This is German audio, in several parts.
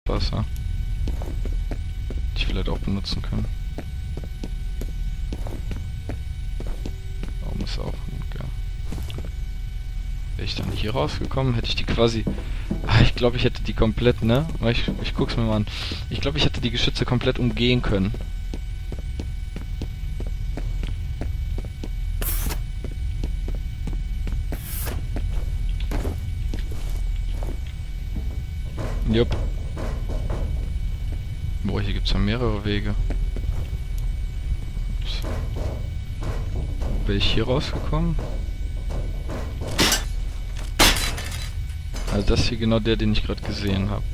Wasser. Die ich vielleicht auch benutzen kann. Warum ist auch ja. Wäre ich dann hier rausgekommen, hätte ich die quasi... Ah, ich glaube, ich hätte die komplett, ne? Ich guck's mir mal an. Ich glaube, ich hätte die Geschütze komplett umgehen können. Jupp. Boah, hier gibt's ja mehrere Wege. Ups. Bin ich hier rausgekommen? Also das hier genau der, den ich gerade gesehen habe.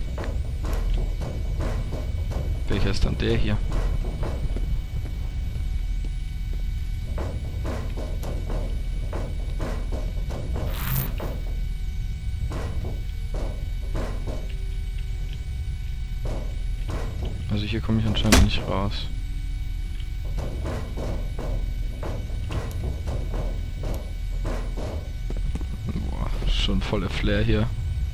Welcher ist dann der hier? Also hier komme ich anscheinend nicht raus. Boah, schon voller Flair hier.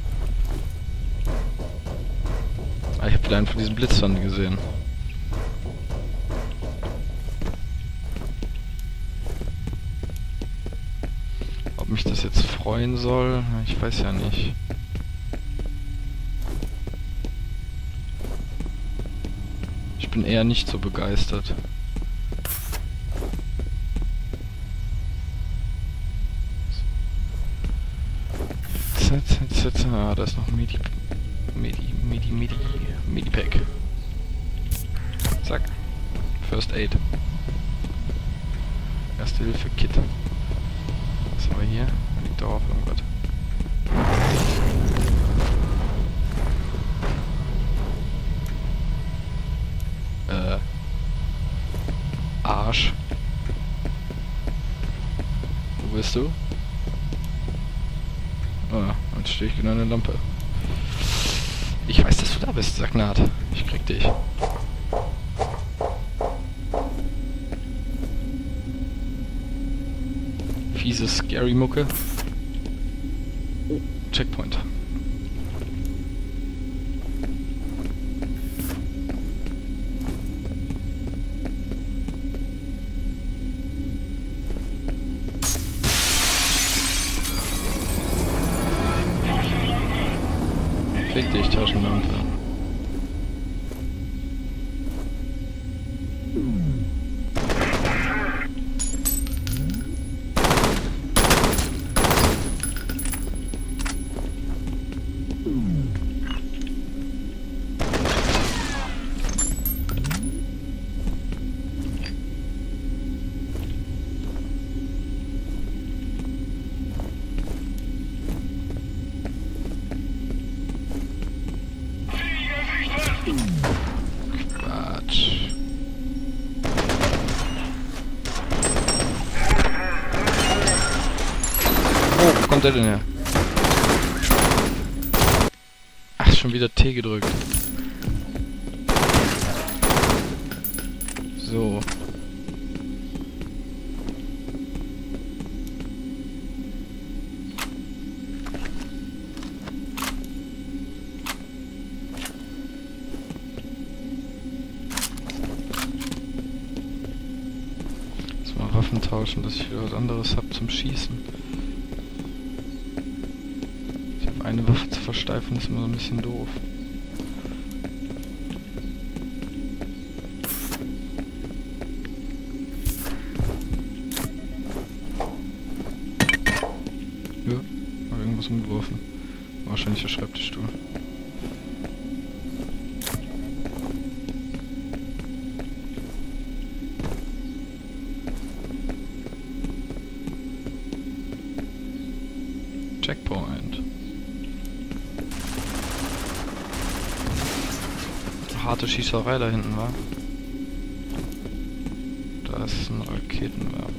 Ah, ich habe wieder einen von diesen Blitzern gesehen. Ob mich das jetzt freuen soll? Ich weiß ja nicht. Ich bin eher nicht so begeistert. Ah, da ist noch Medipack. Zack. First Aid. Erste Hilfe Kit. Was haben wir hier? Liegt darauf irgendwas. Arsch. Wo bist du? Ah, jetzt stehe ich genau in der Lampe. Ich weiß, dass du da bist, Sagnat. Ich krieg dich. Fiese Scary Mucke. Oh, Checkpoint. Fick dich, Taschenlampe. Quatsch. Oh, wo kommt der denn her? Ach, schon wieder T gedrückt. So. Waffen tauschen, dass ich wieder was anderes habe zum Schießen. Ich habe eine Waffe zu versteifen, ist immer so ein bisschen doof. Ja, habe irgendwas umgeworfen. Wahrscheinlich der Schreibtischstuhl. Checkpoint. Harte Schießerei da hinten, war. Da ist ein Raketenwerfer.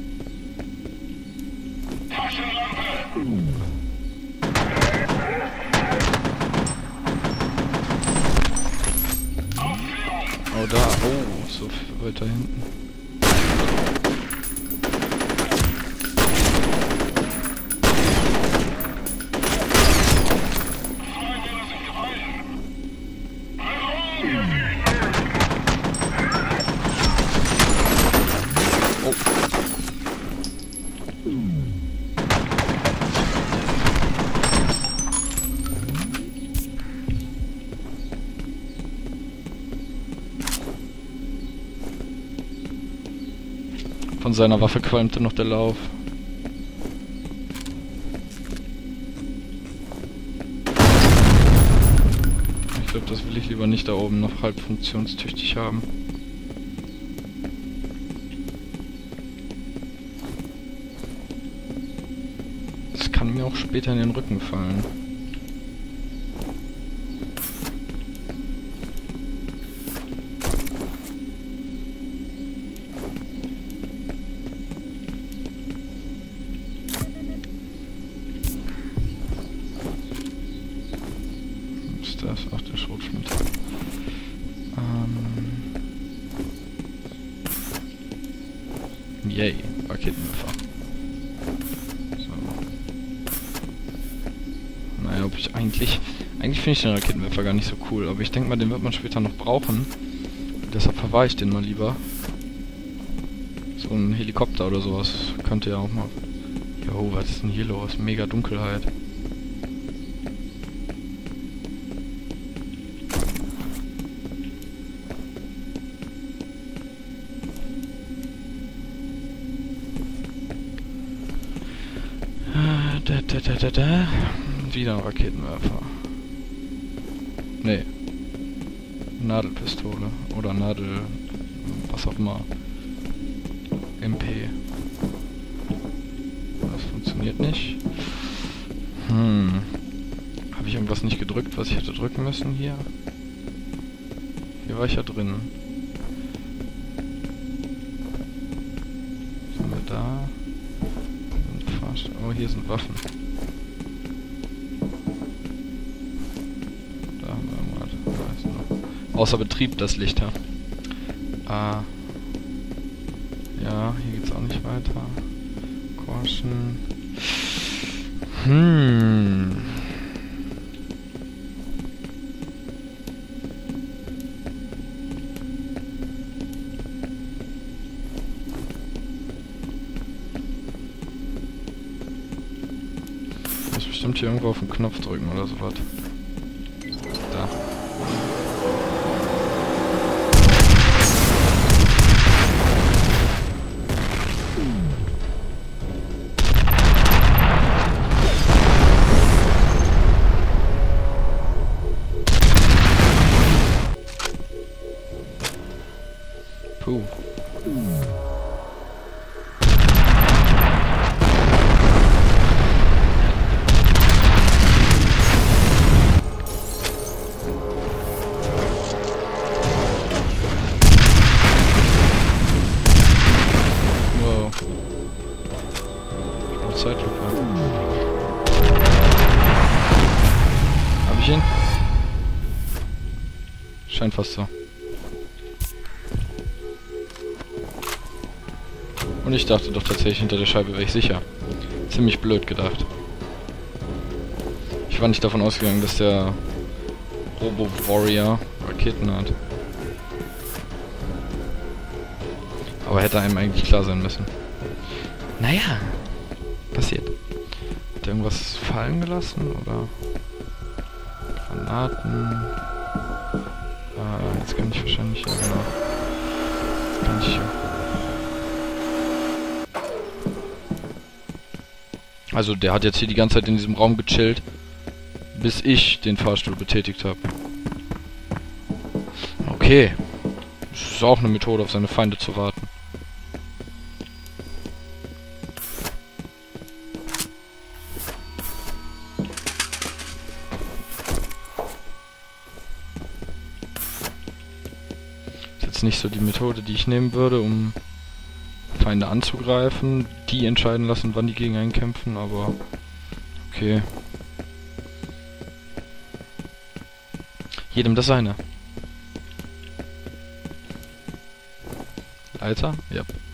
Oh da, oh, so viel weiter hinten. Oh. Von seiner Waffe qualmte noch der Lauf. Ich glaube, das will ich lieber nicht da oben noch halb funktionstüchtig haben. Das kann mir auch später in den Rücken fallen. Das? Ach, der Schrotschmied. Yay, Raketenwerfer. So. Naja, ob ich eigentlich finde ich den Raketenwerfer gar nicht so cool, aber ich denke mal, den wird man später noch brauchen. Deshalb verwahre ich den mal lieber. So ein Helikopter oder sowas könnte ja auch mal... Jo, was ist denn hier los? Mega Dunkelheit. Wieder ein Raketenwerfer. Nee. Nadelpistole. Oder Nadel... was auch immer. MP. Das funktioniert nicht. Habe ich irgendwas nicht gedrückt, was ich hätte drücken müssen hier? Hier war ich ja drin. Sind wir da? Oh, hier sind Waffen. Da haben wir irgendwas. Da ist noch. Außer Betrieb das Licht, ja. Ja, hier geht's auch nicht weiter. Caution. Bestimmt hier irgendwo auf den Knopf drücken oder sowas. Da. Puh. Zeitlupe. Hab ich ihn? Scheint fast so. Und ich dachte doch tatsächlich, hinter der Scheibe wäre ich sicher. Ziemlich blöd gedacht. Ich war nicht davon ausgegangen, dass der Robo-Warrior Raketen hat. Aber hätte einem eigentlich klar sein müssen. Naja. Passiert. Hat er irgendwas fallen gelassen, oder? Granaten. Jetzt kann ich wahrscheinlich... Ja, genau. Jetzt kann ich... Also der hat jetzt hier die ganze Zeit in diesem Raum gechillt, bis ich den Fahrstuhl betätigt habe. Okay. Das ist auch eine Methode, auf seine Feinde zu warten. Nicht so die Methode, die ich nehmen würde, um Feinde anzugreifen. Die entscheiden lassen, wann die gegen einen kämpfen, aber okay. Jedem das seine. Leiter? Ja.